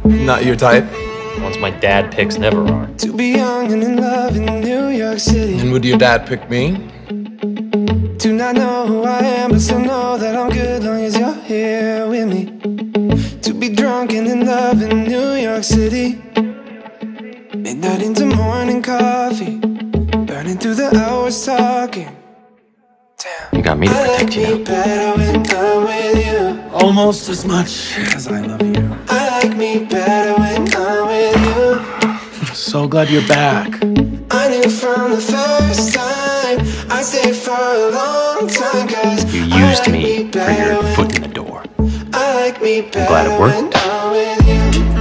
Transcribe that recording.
Not your type? Ones my dad picks never are. To be young and in love in New York City. And would your dad pick me? Do not know who I am, but still know that I'm good long as you're here with me. To be drunk and in love in New York City. Midnight into morning coffee, burning through the hours talking. Damn. You got me to protect I like me better when I'm with you. Almost as much as I love you. I like me better when I'm with you. So glad you're back. I knew from the first time I stayed for a long time, 'cause You I used like me for your better foot in the door. I like me better glad it worked. when I'm with you.